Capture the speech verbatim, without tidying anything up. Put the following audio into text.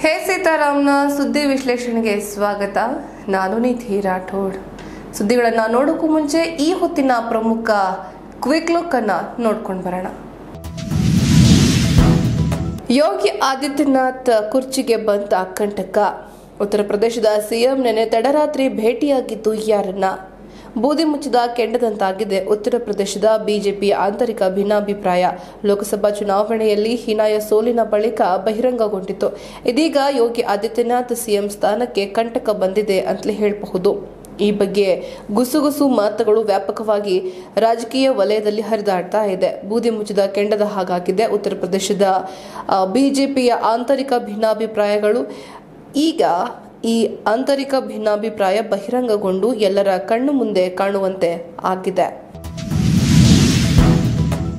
ಹೇ ಸೀತಾರಾಮ್ನ ಸುದ್ದಿ ವಿಶ್ಲೇಷಣೆಗೆ ಸ್ವಾಗತ. ನಾನು ನಿಧಿ ರಾಠೋಡ್. ಸುದ್ದಿಗಳನ್ನು ನೋಡೋಕ್ಕೂ ಮುಂಚೆ ಈ ಹೊತ್ತಿನ ಪ್ರಮುಖ ಕ್ವಿಕ್ ಲುಕ್ ಅನ್ನ ನೋಡ್ಕೊಂಡು ಬರೋಣ. ಯೋಗಿ ಆದಿತ್ಯನಾಥ್ ಕುರ್ಚಿಗೆ ಬಂತ ಕಂಟಕ. ಉತ್ತರ ಪ್ರದೇಶದ ಸಿಎಂ ನೆನೆ ತಡರಾತ್ರಿ ಭೇಟಿಯಾಗಿದ್ದು ಯಾರನ್ನ? ಬೂದಿ ಮುಚ್ಚಿದ ಕೆಂಡದಂತಾಗಿದೆ ಉತ್ತರ ಪ್ರದೇಶದ ಬಿಜೆಪಿಯ ಆಂತರಿಕ ಭಿನ್ನಾಭಿಪ್ರಾಯ. ಲೋಕಸಭಾ ಚುನಾವಣೆಯಲ್ಲಿ ಹೀನಾಯ ಸೋಲಿನ ಬಳಿಕ ಬಹಿರಂಗಗೊಂಡಿತು. ಇದೀಗ ಯೋಗಿ ಆದಿತ್ಯನಾಥ್ ಸಿಎಂ ಸ್ಥಾನಕ್ಕೆ ಕಂಟಕ ಬಂದಿದೆ ಅಂತಲೇ ಹೇಳಬಹುದು. ಈ ಬಗ್ಗೆ ಗುಸುಗುಸು ಮಾತುಗಳು ವ್ಯಾಪಕವಾಗಿ ರಾಜಕೀಯ ವಲಯದಲ್ಲಿ ಹರಿದಾಡ್ತಾ ಇದೆ. ಬೂದಿ ಮುಚ್ಚಿದ ಕೆಂಡದ ಹಾಗಾಗಿದೆ ಉತ್ತರ ಪ್ರದೇಶದ ಬಿಜೆಪಿಯ ಆಂತರಿಕ ಭಿನ್ನಾಭಿಪ್ರಾಯಗಳು. ಈಗ ಈ ಆಂತರಿಕ ಭಿನ್ನಾಭಿಪ್ರಾಯ ಬಹಿರಂಗಗೊಂಡು ಎಲ್ಲರ ಕಣ್ಣು ಮುಂದೆ ಕಾಣುವಂತೆ ಆಗಿದೆ.